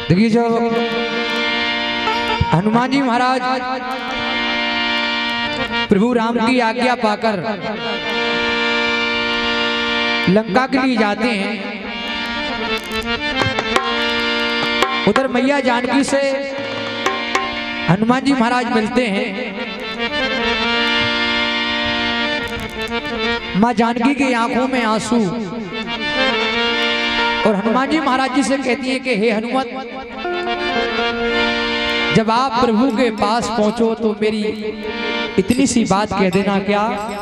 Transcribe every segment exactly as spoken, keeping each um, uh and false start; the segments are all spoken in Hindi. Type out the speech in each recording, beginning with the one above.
देखिए जो हनुमान जी महाराज प्रभु राम की आज्ञा पाकर लंका के लिए जाते हैं, उधर मैया जानकी से हनुमान जी महाराज मिलते हैं। माँ जानकी की आंखों में आंसू और हनुमान जी महाराज जी से कहती हैं कि हे हनुमत, जब आप प्रभु के पास पहुंचो तो मेरी इतनी सी बात कह देना क्या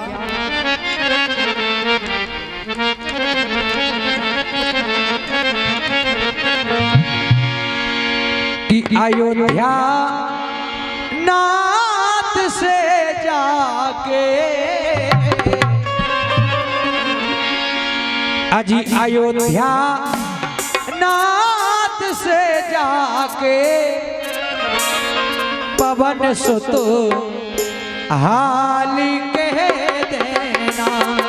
कि अयोध्या नाथ से जाके अजी अयोध्या नाथ से जाके पवन सुत हाल कह देना।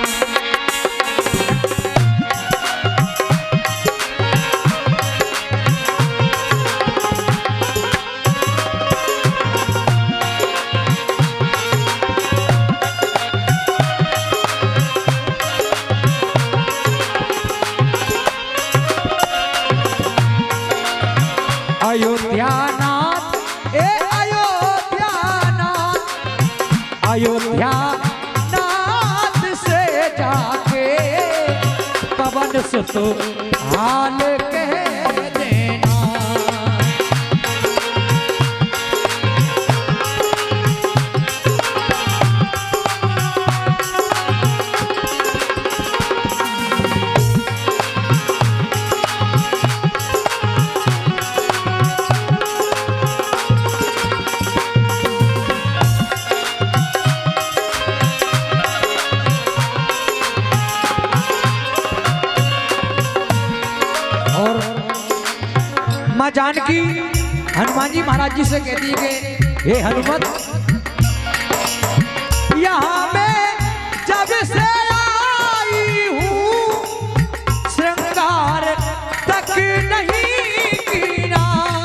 अयोध्या नाथ ए अयोध्या नाथ अयोध्या नाथ से जाके पवन सुत हाल कह देना। माँ जानकी हनुमान जी महाराज जी से कहती है कि हे हनुमत, यहाँ मैं जब से आई हूँ श्रृंगार तक नहीं कीना।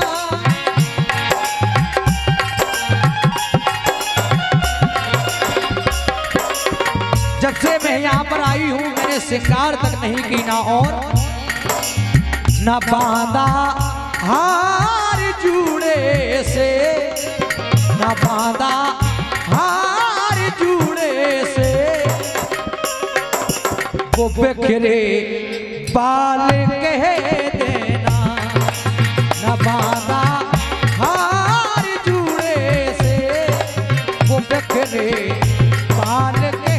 जब से मैं यहाँ पर आई हूँ मैंने श्रृंगार तक नहीं कीना और न बांधा हार जूड़े से, न बांधा हार जूड़े से, वो बिखरे बाल कह देना। न बांधा हार जूड़े से, वो बिखरे बाल कह देना।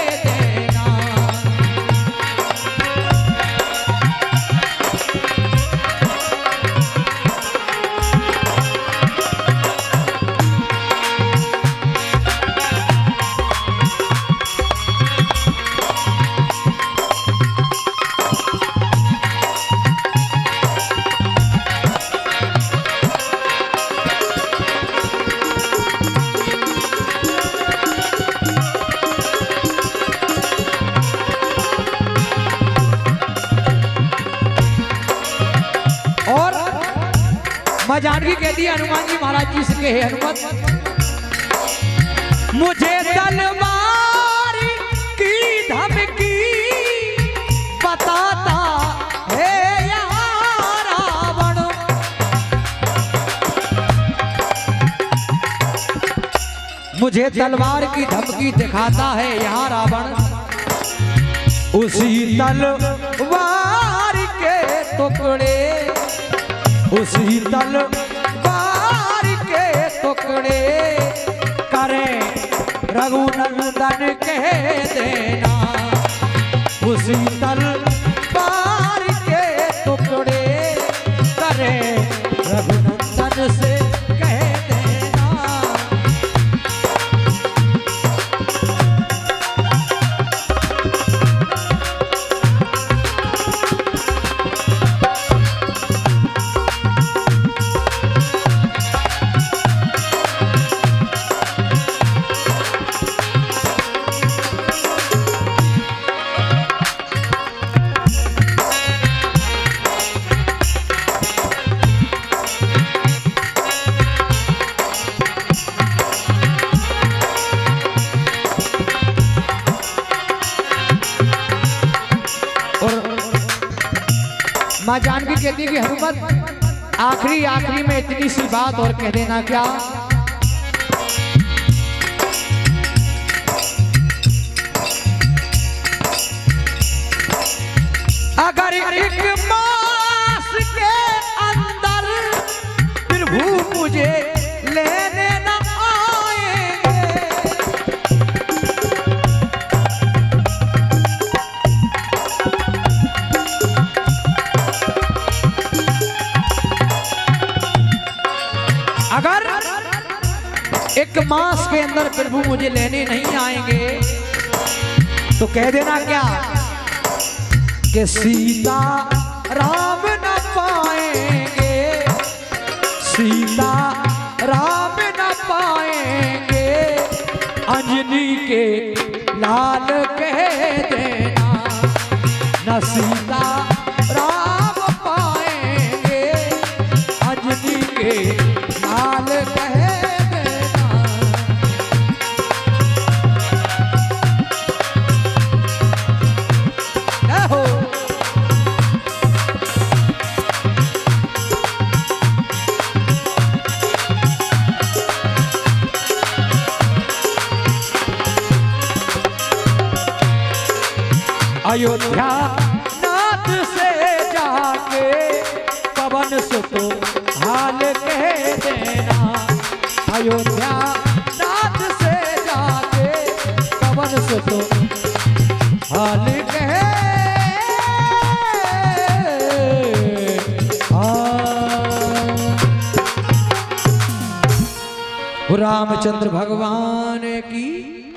माँ जानकी कहती है हनुमान जी महाराज जी से कहे हनुमत, मुझे तलवार की धमकी बताता है यहाँ रावण। मुझे तलवार की धमकी दिखाता है यहाँ रावण। उसी तलवार के टुकड़े उसी तलवार के टुकड़े करें रघुनंदन कह देना। उसी तलवार के टुकड़े करें रघुनंदन से कह देना। माँ जानकी कहती कि हनुमत आखिरी आखिरी में इतनी सी बात और कह देना। क्या? अगर एक मास के अंदर प्रभु मुझे लेने न आएंगे, अगर एक मास के अंदर प्रभु मुझे लेने नहीं आएंगे तो कह देना क्या कि सीता राम न पाएंगे, सीता राम न पाएंगे, अंजनी के लाल कह देना, न सीता राम पाएंगे, अंजनी के लाल कह देना। हो अयोध्या नाथ से जाके पवन सुत हाल कह देना, अयोध्या नाथ से जाके पवन सुत हाल कह रामचंद्र भगवान की।